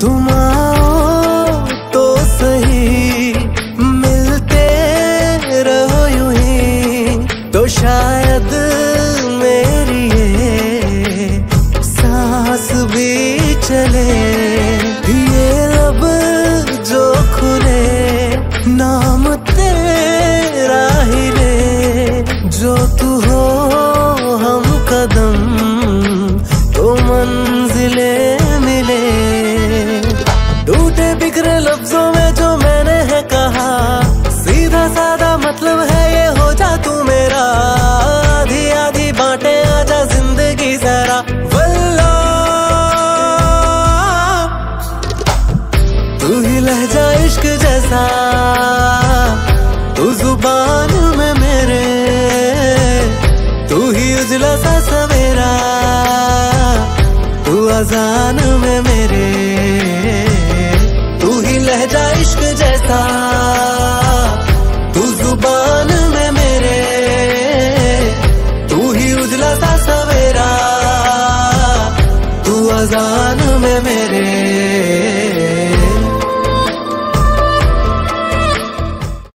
तुम आओ तो सही, मिलते रहो यूं ही, तो शायद मेरी ये सांस भी चले। ये लब जो खुले, नाम तेरा ही ले, जो तू हो हम कदम तो मंजिले मिले। टूटे बिखरे लफ्जों में जो मैंने है कहा, सीधा सादा मतलब है ये, हो जा तू मेरा। आधी आधी बांटे आजा जिंदगी जरा, वल्ला तू ही लहजा इश्क जैसा।